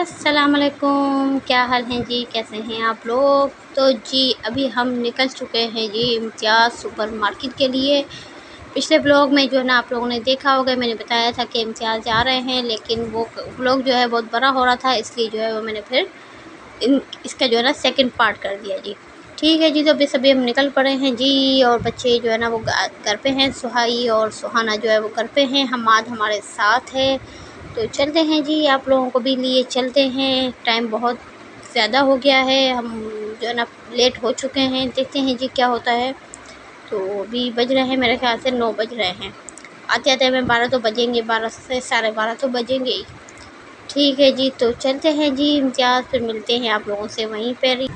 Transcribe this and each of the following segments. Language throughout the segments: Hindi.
अस्सलामुअलैकुम, क्या हाल हैं जी, कैसे हैं आप लोग। तो जी अभी हम निकल चुके हैं जी इम्तियाज़ सुपर मार्केट के लिए। पिछले ब्लॉग में जो है ना आप लोगों ने देखा होगा, मैंने बताया था कि इम्तियाज़ जा रहे हैं, लेकिन वो ब्लॉग जो है बहुत बड़ा हो रहा था, इसलिए जो है वो मैंने फिर इसका जो है ना सेकंड पार्ट कर दिया जी। ठीक है जी, तो अभी हम निकल पड़े हैं जी। और बच्चे जो है ना वो घर पे हैं, सुहाई और सुहाना जो है वो घर पे हैं, हमाद हमारे साथ है। तो चलते हैं जी, आप लोगों को भी लिए चलते हैं। टाइम बहुत ज़्यादा हो गया है, हम जो है ना लेट हो चुके हैं। देखते हैं जी क्या होता है। तो अभी बज रहे हैं मेरे ख्याल से 9 बज रहे हैं। आते आते हमें 12 तो बजेंगे, 12 से 12:30 तो बजेंगे ही। ठीक है जी, तो चलते हैं जी इम्तियाज़, फिर मिलते हैं आप लोगों से वहीं पर।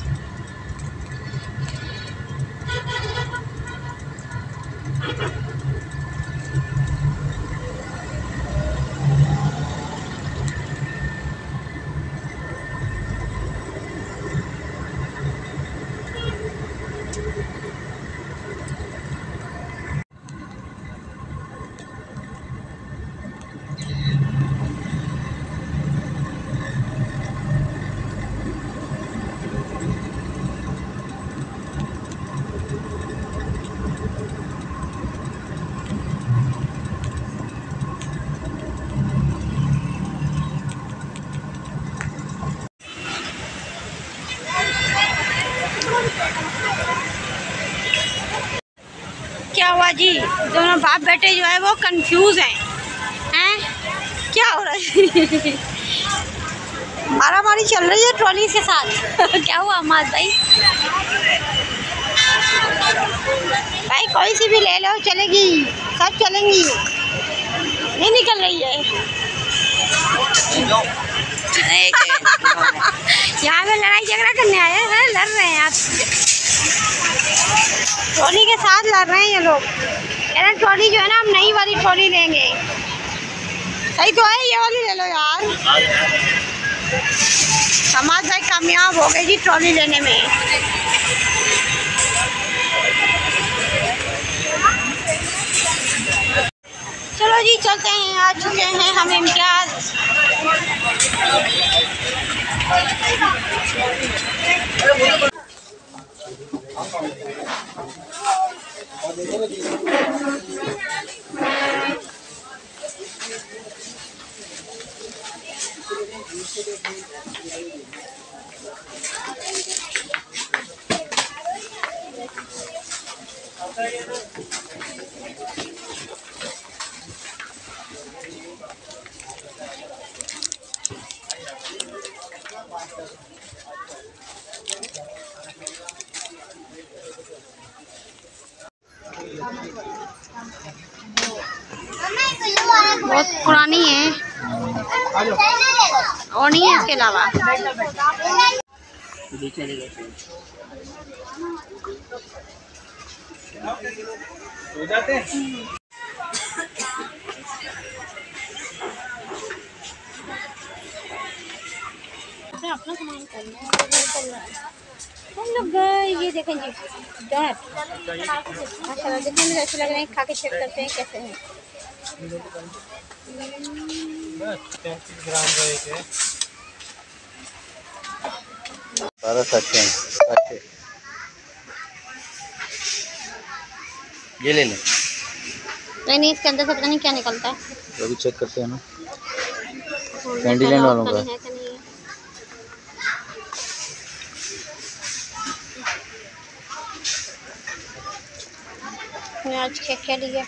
क्या हुआ जी, दोनों बाप बेटे जो है वो कंफ्यूज हैं क्या हो रहा है। मारामारी चल रही है ट्रॉली के साथ। क्या हुआ अम्माद भाई? भाई कोई सी भी ले लो चलेगी, सब चलेंगी, नहीं निकल रही है। यहाँ पे लड़ाई झगड़ा करने आए हैं, लड़ रहे हैं आप ट्रॉली के साथ, लड़ रहे हैं ये लोग। कह रहे ट्रॉली जो है ना हम नई वाली ट्रॉली लेंगे। सही तो है, ये वाली ले लो यार। हमारे भाई कामयाब हो गए जी ट्रॉली लेने में। चलो जी चलते हैं, आ चुके हैं हम इम्तियाज़। बहुत पुरानी है और नहीं है इसके अलावा। हो जाते हैं। अपना सामान करना है हम लोग गए। ये देखें जी डॉट माशाल्लाह देखने में अच्छे लग रहे हैं, खा के चेक करते हैं कैसे हैं। 33 ग्राम का एक है, 12 सच्चे ये ले लें। नहीं इसके अंदर से पता नहीं क्या निकलता है, तो अभी चेक करते हैं ना। कैंडीलैंड वालों का आज क्या लिया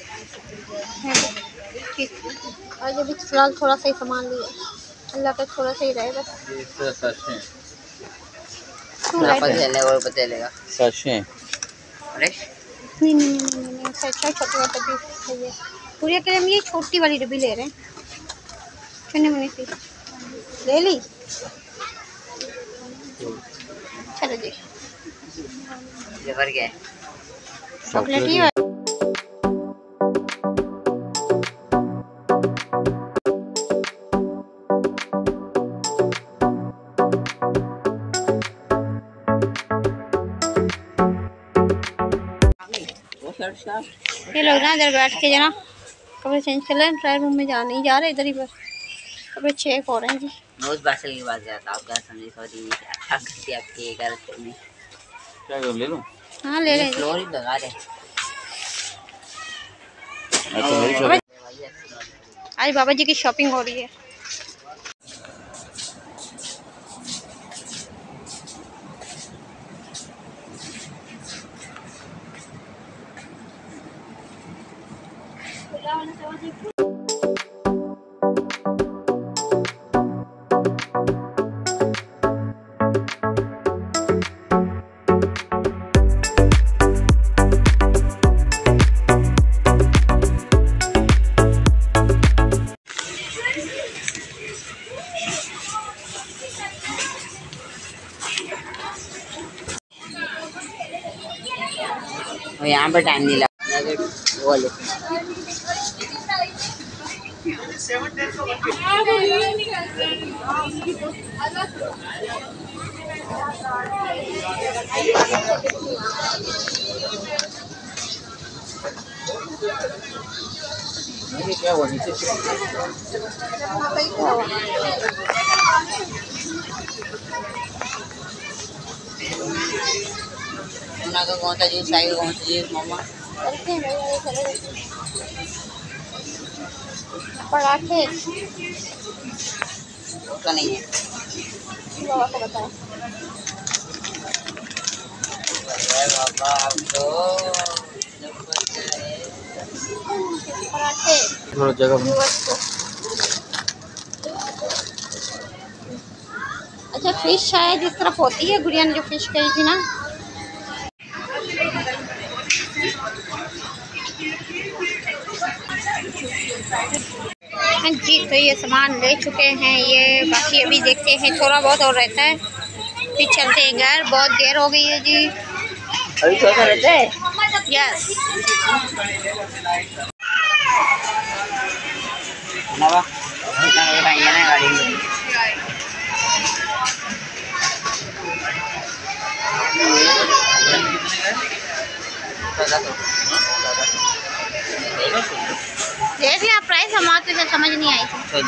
ठीक। आज अभी फिलहाल थोड़ा सा ही सामान लिया, अल्लाह का थोड़ा सा ही रहे बस। ये सच्चे पतेलेगा सच्चे अरे नहीं अच्छा छोटा डब्बी है। पूरे के लिए ये छोटी वाली डब्बी ले रहे हैं, चुनी मुनी सी ले ली। चलो जी ये भर गया चॉकलेट ही है। ये लोग ना इधर बैठ के जना कपड़े चेंज कर लें, ट्रायल रूम में जा नहीं जा रहे, इधर ही बस कपड़े चेक हो रहे हैं जी। मैं उस बादशाह की बात करता हूँ, आप क्या समझे? सॉरी आपके घर में क्या कर ले लूँ? हाँ ले लें। फ्लोर ही लगा रहे। आज बाबा जी की शॉपिंग हो रही है। यहाँ पर टाइम नहीं लगा। बोलो क्या हुआ नीचे कौन सा जूस आएगा, कौन सा जूस मामा? पराठे उसका नहीं है। बाबा को बताओ। बाबा तो पराठे थोड़ा जगह अच्छा फिश शायद इस तरफ होती है। गुड़िया ने जो फिश कही थी ना। हाँ जी, तो ये सामान ले चुके हैं ये। बाकी अभी देखते हैं, थोड़ा बहुत और रहता है, फिर चलते हैं घर। बहुत देर हो गई है जी। अभी थोड़ा रहता है। यस नवा कितना बताइए ना गाड़ी में। देख लिया प्राइस, हमारे तो समझ नहीं आई थी।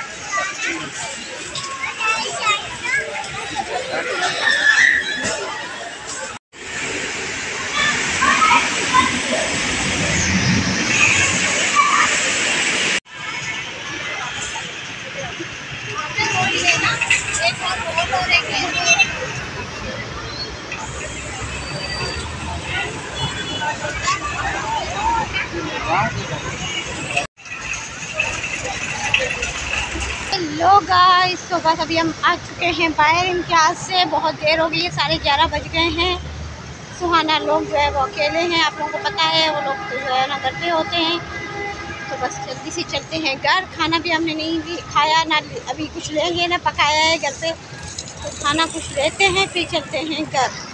हेलो गाइस, तो बस अभी हम आ चुके हैं बाहर इम्तियाज़ से। बहुत देर हो गई है, 11:30 बज गए हैं। सुहाना लोग जो है वो अकेले हैं, आप लोगों को पता है। वो लोग तो जो है ना घर पे होते हैं। तो बस जल्दी से चलते हैं घर। खाना भी हमने नहीं खाया ना, अभी कुछ लेंगे ना पकाया है घर पे। तो खाना कुछ लेते हैं फिर चलते हैं घर।